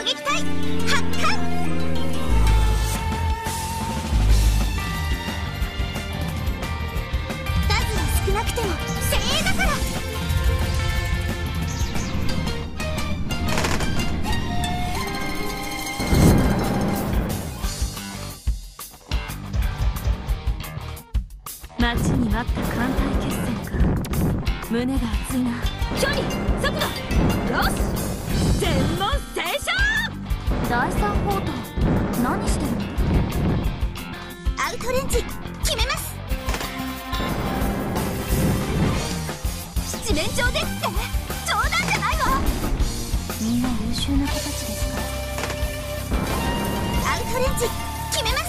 撃隊発艦。数は少なくても精鋭だから。 待ちに待った艦隊決戦か。胸が熱いな。距離速度よし、全問正勝。第三砲塔何してるの？ アウトレンジ決めます。七面鳥ですって冗談じゃないわ。 みんな優秀な子たちですから。 アウトレンジ決めます。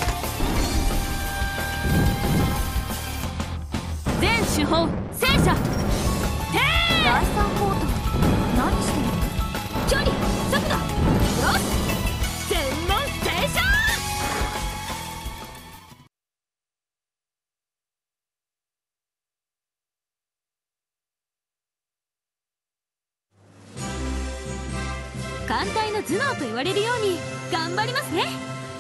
全手法戦車第三砲塔何してるの？距離速度よし、全問正勝。艦隊の頭脳と言われるように頑張りますね。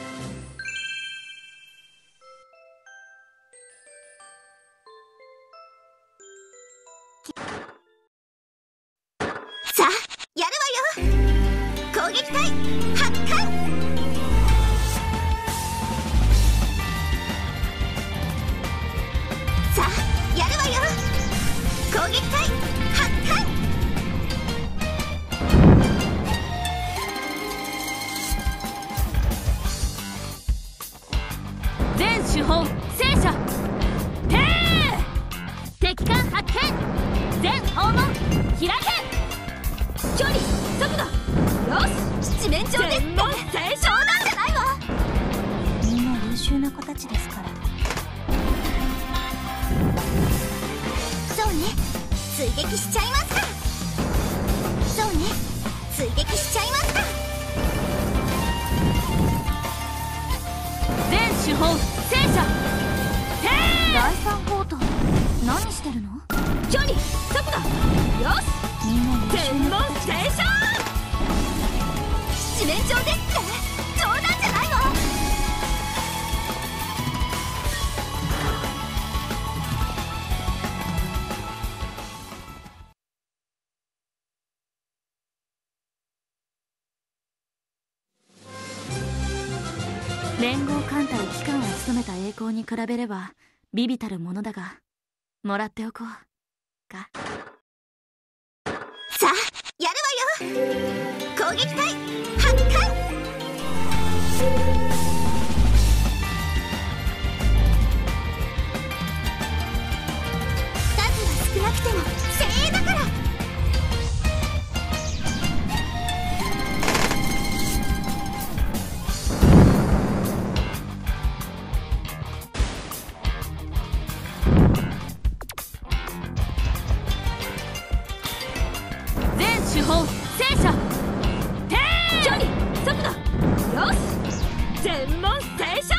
さあやるわよ。攻撃隊発艦。さあやるわよ。攻撃隊発艦。 全手法戦車敵艦発見。全訪問開け。距離速度よし、 七面鳥ですって全問正冗勝。 談じゃないわ。 みんな優秀な子たちですから。 そうね、追撃しちゃいますか。そうね、追撃しちゃいますか。 全手法戦車第三砲塔何してるの？距離速度よし、みんな優秀な子たちです。 七面鳥ですって冗談じゃないわ。 連合艦隊機関を務めた栄光に比べれば微々たるものだが、もらっておこうか。 さあやるわよ。攻撃隊発艦。数は少なくても精鋭だから。 全手法戦車距離速度よし、全問正勝。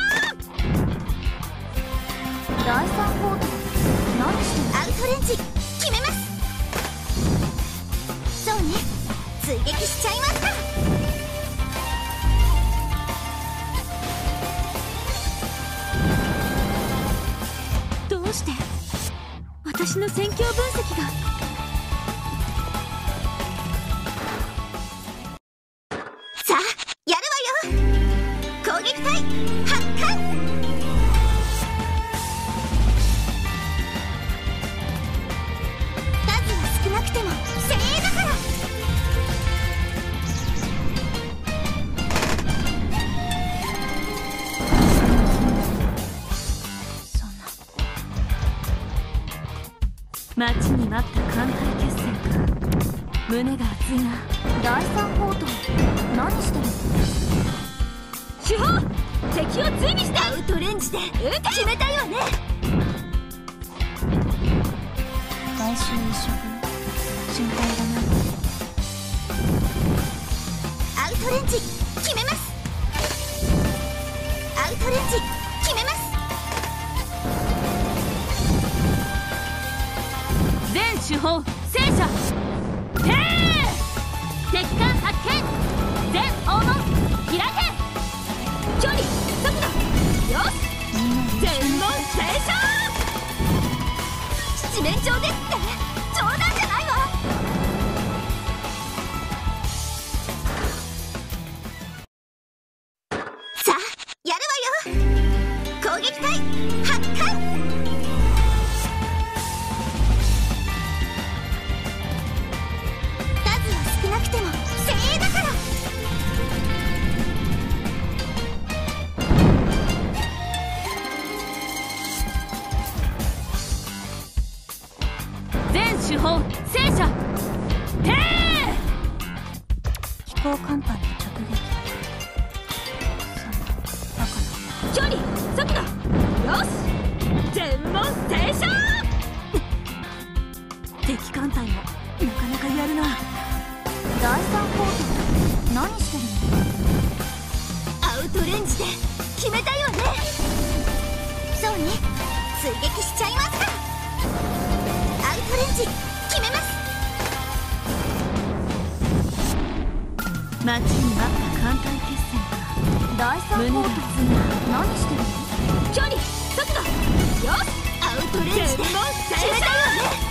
第三砲塔何してるの？ アウトレンジ決めます。そうね、追撃しちゃいますか。 どうして私の戦況分析が。 さあやるわよ。攻撃隊発艦。数は少なくても精鋭だから。 そんな待ちに待った艦隊決戦か。胸が熱いな。第三砲塔何してるの？手法敵を追尾して。 アウトレンジで決めたいわね。 来週一食心配だな。 アウトレンジ決めます。アウトレンジ決めます。 全手法戦車敵艦発見。全飛行艦隊の直撃。そんなバカな。距離速度よし、全問正勝。敵艦隊もなかなかやるな。第三フォート何してるの？ アウトレンジで決めたよね。そうね、追撃しちゃいますか。アウトレンジ決めます。 待ちに待った艦隊決戦か。第三フォート何してるの？距離速度よし、 アウトレンジで決めたよね。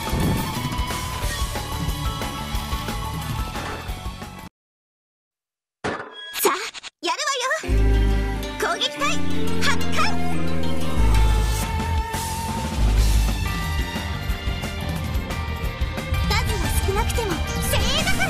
さあやるわよ。攻撃隊発艦。数は少なくても精鋭だから。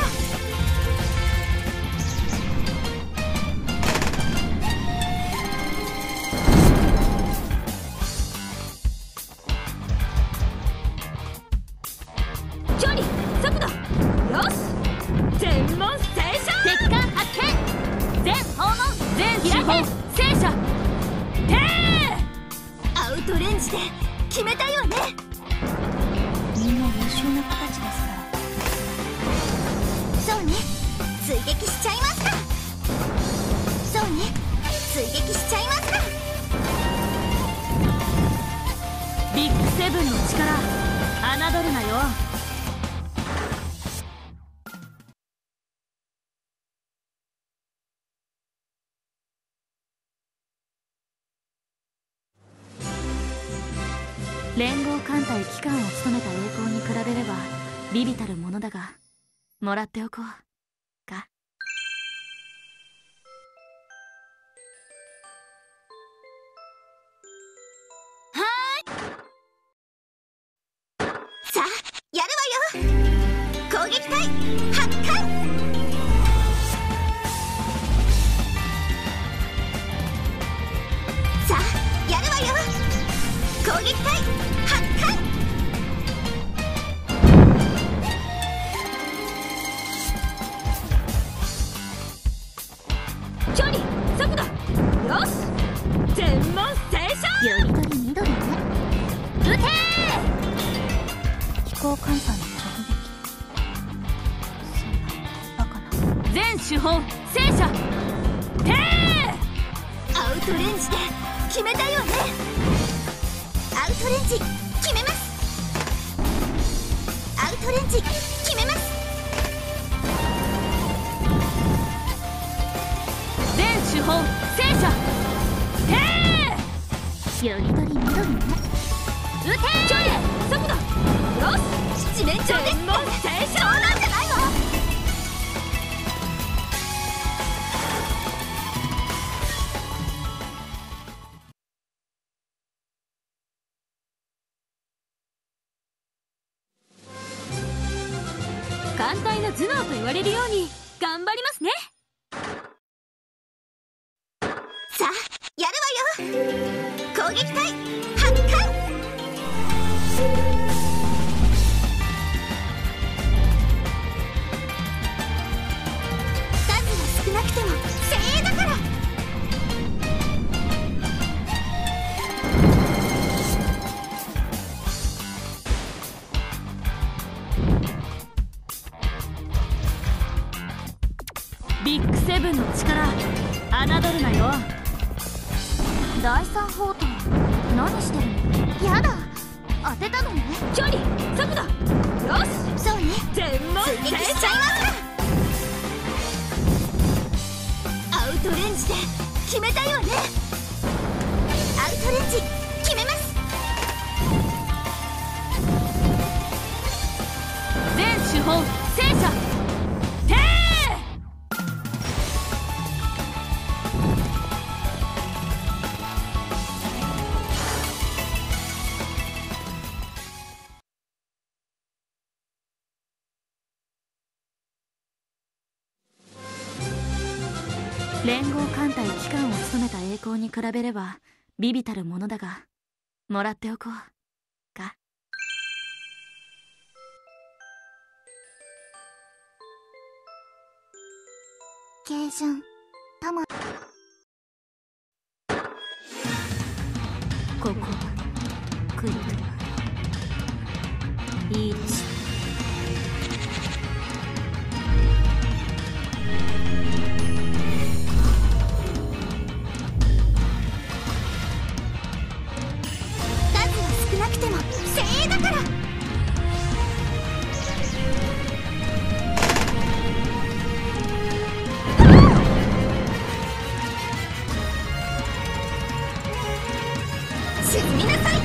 距離速度よし、全問正勝。敵艦発見、全訪問、全開け、戦車停。 アウトレンジで決めたよね。 みんな優秀な子たちですから。 そうね、追撃しちゃいますか。そうね、追撃しちゃいますか。 ビッグセブンの力侮るなよ。連合艦隊機関を務めた栄光に比べれば微々たるものだが、もらっておこうか。 さあやるわよ。攻撃隊発艦。さあやるわよ。攻撃隊発艦。 距離速度よし、全問正勝。 よりどりみどりね。 撃て飛行艦隊の直撃。そんなバカな。 ー。全手本戦車停。 アウトレンジで決めたよね。アウトレンジ決めます。アウトレンジ決めます。 全手本戦車停。 よりどりみどりね。 撃て距離速度よし、 七面鳥です。 全問正そう勝。 なんじゃないの。 艦隊の頭脳と言われるように頑張りますね。 さあやるわよ。攻撃隊発艦。数は少なくても精鋭だから。 ビッグセブンの力侮るなよ。第三フォート何してるの？ やだ、当てたのね。 距離速度よし、 そうね、 全問追撃しちゃいますか。アウトレンジで決めたよね。アウトレンジ決めます。 全手本戦車停。連合艦隊機関を務めた栄光に比べれば微々たるものだが、もらっておこうか。 軽順たまここクリアいいでしょ数は少なくても精鋭だから。沈みなさい。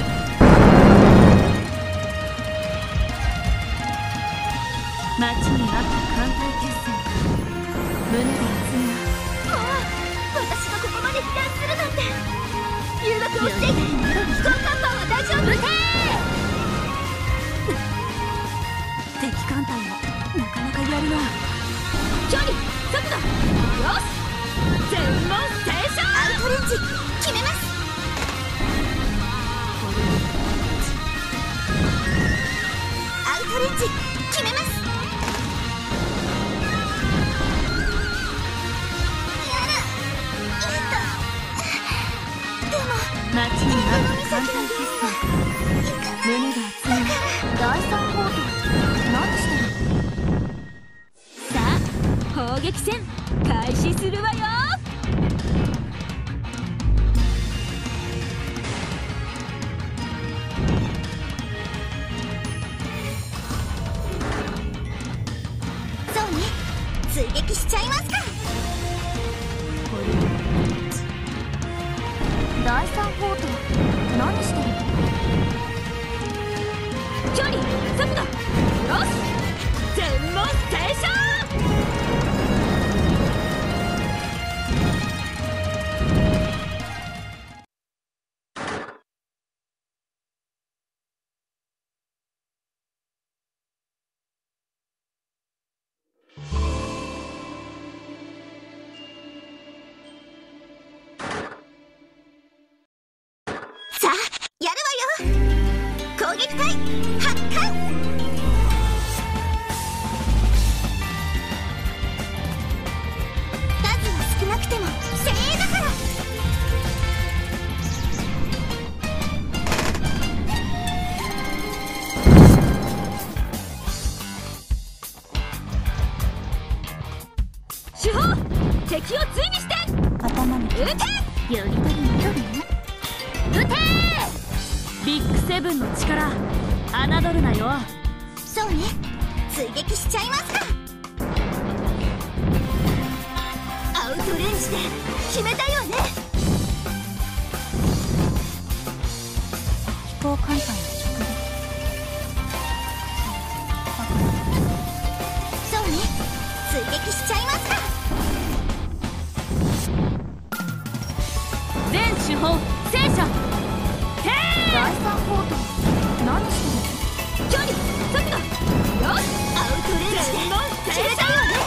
待ちに待った艦隊決戦か。胸が熱いな。 もう私がここまで避難するなんて。誘惑をしていて飛行看板は大丈夫。 敵艦隊もなかなかやるな。距離速度よし全問正勝。 アウトレンジ決めます。アウトレンジ決めます。やだでも待ちに待った艦隊決戦か。胸が熱いな。第三砲塔何してるの。さあ砲撃戦開始するわよ。 そうね追撃しちゃいますか。 第三砲塔何してるの。距離速度よし全問正勝。 さあやるわよ。攻撃隊発艦。数は少なくても精鋭だから。 主砲敵を追尾して頭に撃て。よりどり戻るね。撃てビッグセブンの力侮るなよ。 そうね追撃しちゃいますか。アウトレンジで決めたよね。 飛行艦隊の直撃。 そうね追撃しちゃいますか。 全主砲戦車第三砲塔何してるの。距離速度よしアウトレンジで決めたよね。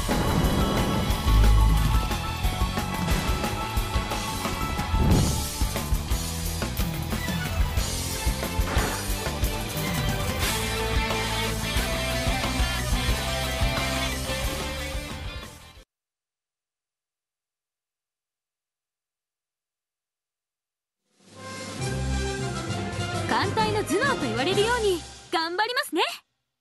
艦隊の頭脳と言われるように頑張りますね。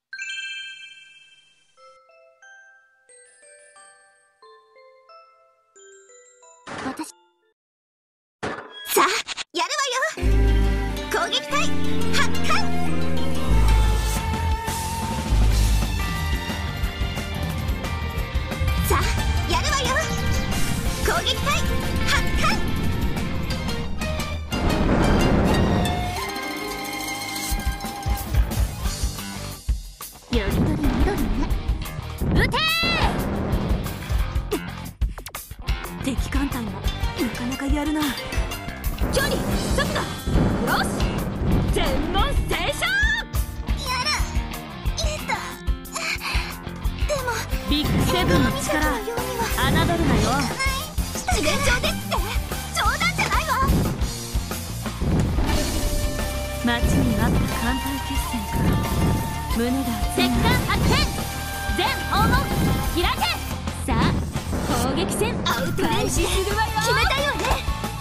私さあやるわよ。攻撃隊発艦。さあやるわよ。攻撃隊発艦。 よりどり緑ね。撃て敵艦隊もなかなかやるな。距離速度よし全問正勝。 やだでもビッグセブンの力侮るなよ。 自然上ですって冗談じゃないわ。 待ちに待った艦隊決戦か。胸が熱いな。敵艦発見全砲門開け。さあ砲トレンジで決めたよね。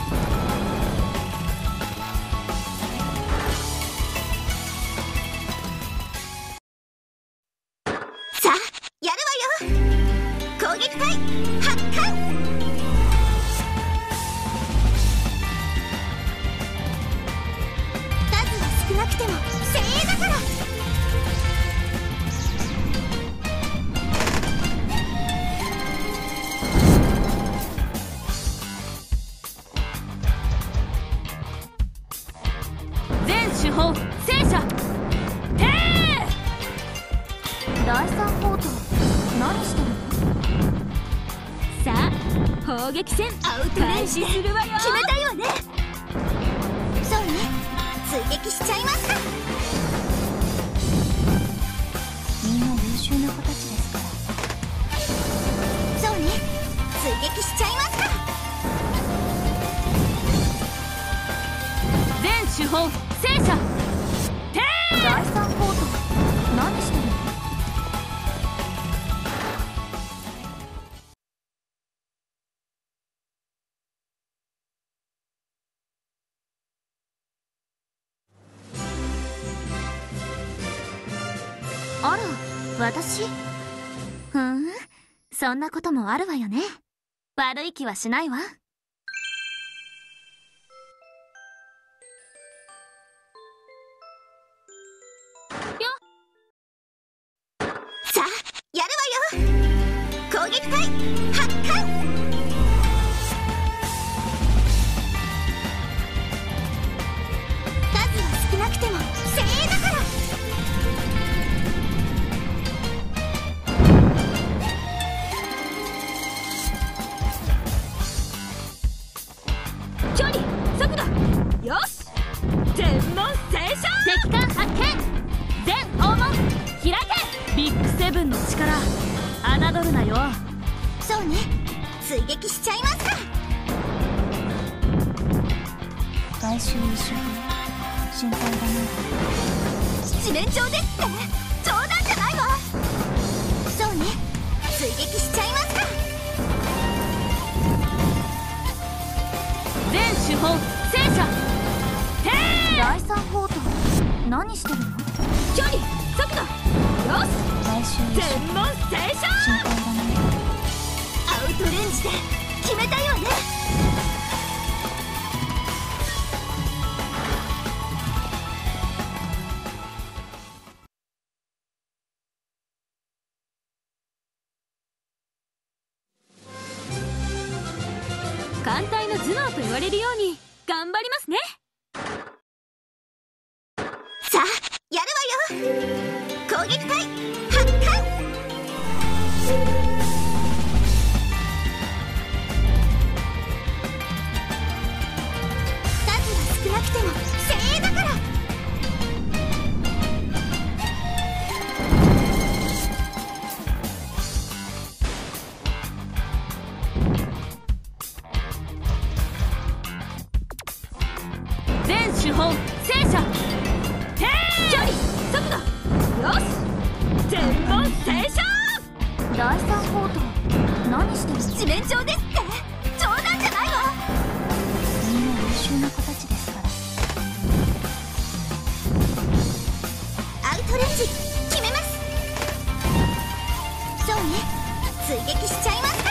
さあやるわよ。攻撃隊発艦。数は少なくても精鋭だから。 主砲戦車て第三砲塔何してるの。さあ砲撃戦アウトレンジで決めたよね。そうね、追撃しちゃいますか。 みんな優秀な子たちですから。 そうね、追撃しちゃいますか。 全主砲戦車て第三砲塔何してるの。あら、私？そんなこともあるわよね。悪い気はしないわ。 さあやるわよ。攻撃隊発艦。数は少なくても精鋭だから。 距離速度よし。全問正称。敵艦発見。全訪問開け。ビッグセブンの力侮るなよ。 そうね、追撃しちゃいますか。 来週一緒に心配だね。 七面鳥ですって。冗談じゃないわ。そうね、追撃しちゃいますか。 全主砲戦車て第三砲塔何してるの。距離速度よし。来週全問正称。心配だね。 アウトレンジで決めたよね。 艦隊の頭脳と言われるように頑張りますね。 さあやるわよ。攻撃隊発艦。数は少なくても精鋭だから。 全主砲戦車て距離速度よし。全問正称。第三砲塔何してるの。 七面鳥ですって。冗談じゃないわ。 みんな優秀な子たちですから。 アウトレンジ決めます。そうね、追撃しちゃいますか。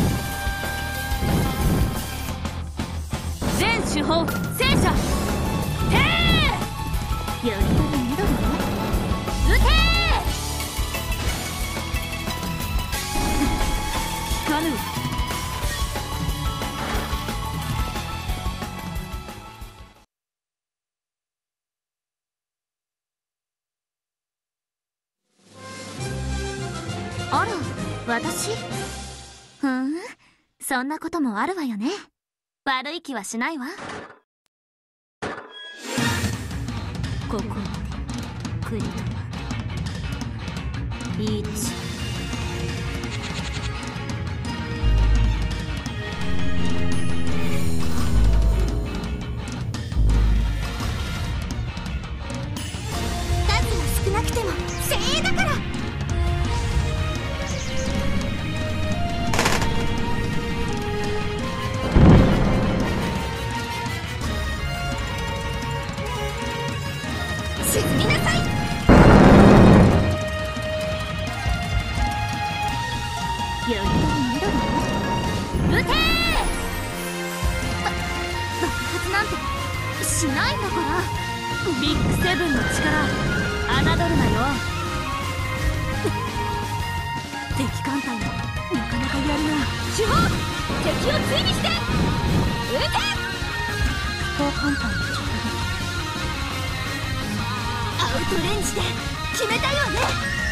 全主砲戦車てよりどり緑ね。撃て聞かぬわ。あら、私？そんなこともあるわよね。悪い気はしないわ。ここまで来るのはいいでしょう。 数は少なくても精鋭だから。 やりたいんだろ。撃てー。爆発なんてしないんだから。ビッグセブンの力侮るなよ。敵艦隊もなかなかやるな。主砲、敵を追尾して撃て。飛行艦隊の直撃。 アウトレンジで決めたよね。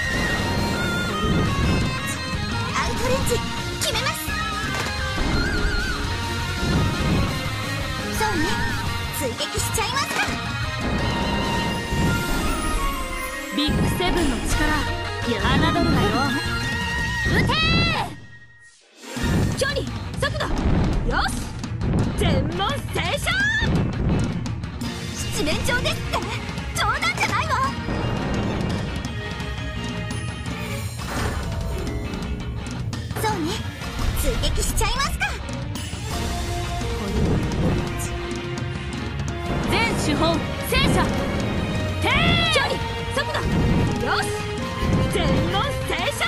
アウトレンジ決めます。そうね、追撃しちゃいますか。 ビッグセブンの力侮るなよ。撃てー。距離、速度、よし、全問正勝。 七面鳥ですって冗談じゃないわ。そうね、追撃しちゃいますか。 全手法戦車停。距離、速度、よし、全問正勝。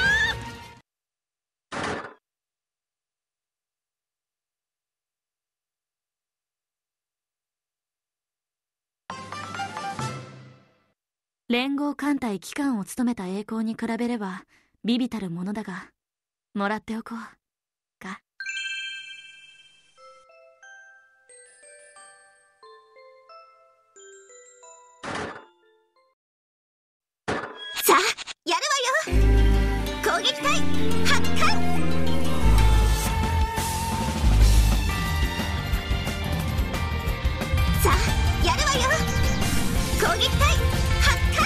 連合艦隊機関を務めた栄光に比べれば微々たるものだが、もらっておこうか。 さあやるわよ。攻撃隊発艦。さあやるわよ。攻撃隊発艦。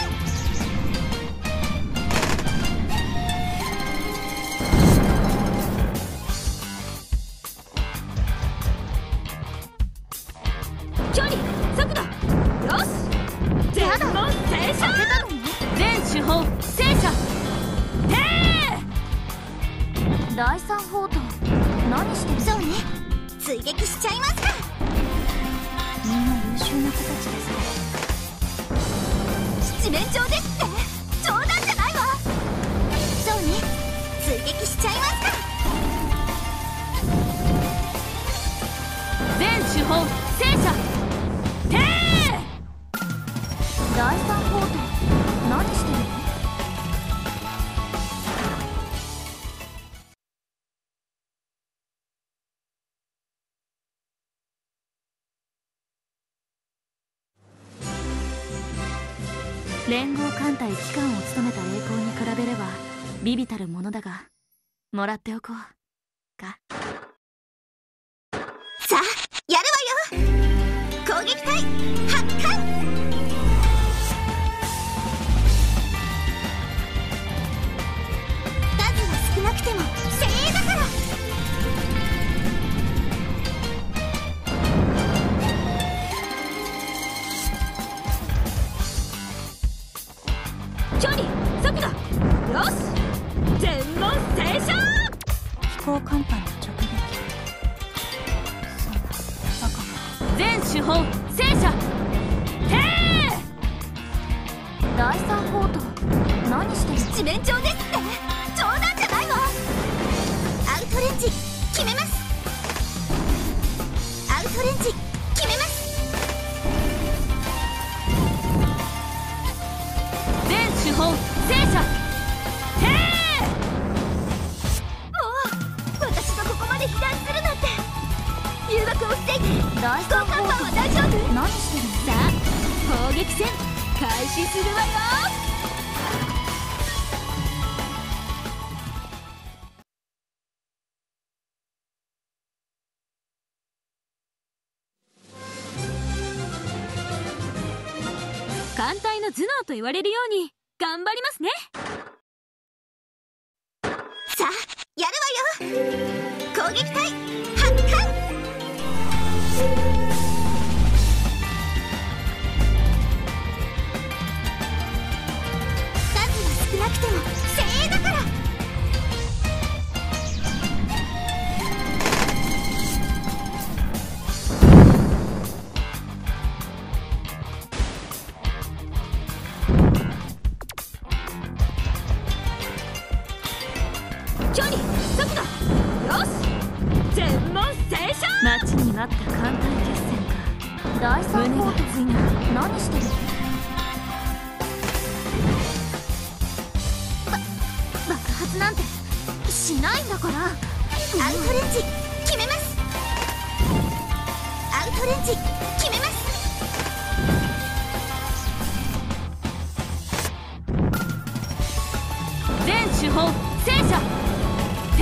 距離、速度、よし、全問正勝。全手法戦車停。第三砲塔何してる。 そうね、追撃しちゃいますか。 みんな優秀な子たちですか。 七面鳥ですって冗談じゃないわ。そうね、追撃しちゃいますか。 全手法戦車停。第三砲塔何してるの。連合艦隊機関を務めた栄光に比べれば微々たるものだが、もらっておこうか。 さあやるわよ。攻撃隊発艦。数は少なくても精鋭だから。 距離、速度、よし、全問正勝。飛行艦隊の直撃。そうだ、バカか。全手法戦車停。第三砲塔何してる。 七面鳥ですって冗談じゃないわ。アウトレンジ決めます。アウトレンジ決めます。 全手法戦車停。 もう私がここまで被弾するなんて。誘惑を防いで。 第飛行艦パンは大丈夫。 何してるの。さあ砲撃戦開始するわよ。艦隊の頭脳と言われるように頑張りますね。 さあやるわよ。攻撃隊発艦。数は少なくても精鋭だから。 距離、速速度。よし、全問正勝。待ちに待った艦隊決戦か。第3コート熱いな。何してる？爆発なんてしないんだから。 アウトレンジ決めます。アウトレンジ決めます。 全手法戦車停。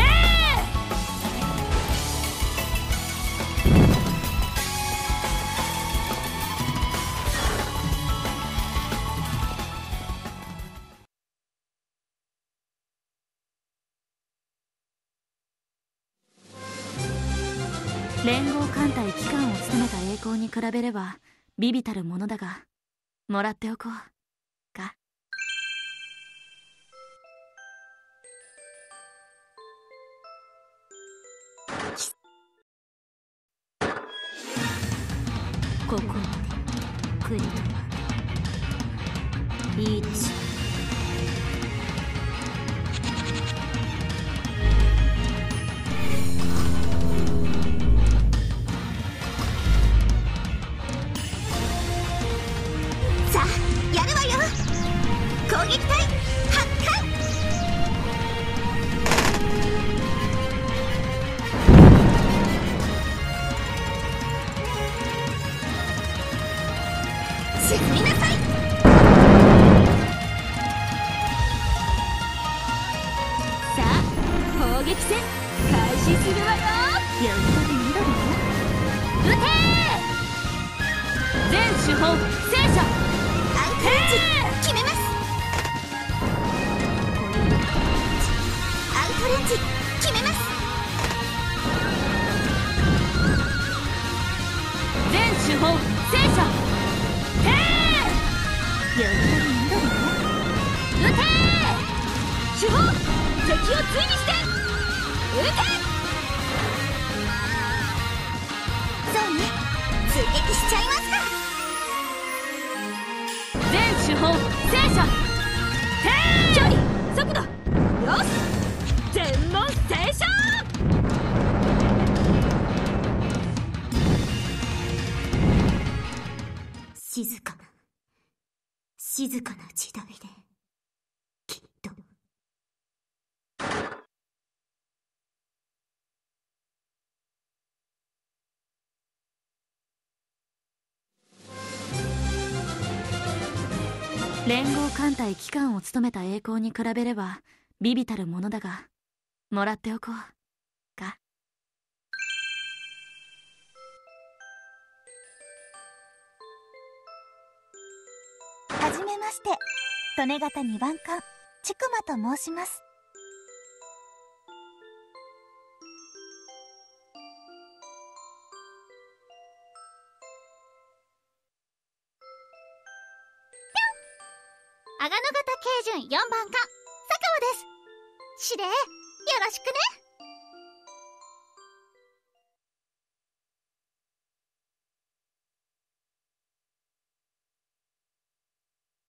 連合艦隊機関を務めた栄光に比べれば微々たるものだが、もらっておこうか。ここまで来るのは1。 さあやるわよ。攻撃隊発艦。沈みなさい。 さあ砲撃戦開始するわよ。やりたくねえだろ。撃てー。全手法戦車アウトレンジ決めます。アウトレンジ決めます。 全手法戦車停。やりたくねえだろ。撃てー。手法敵を追尾して撃て。 そうね、追撃しちゃいますか。 全手法戦車停。距離速度。よし、全問正勝。 静かな時代できっと。 連合艦隊機関を務めた栄光に比べれば微々たるものだが、もらっておこうか。 はじめまして、利根方2番艦千曲と申します。阿賀野方慶順4番艦佐川です。司令よろしくね。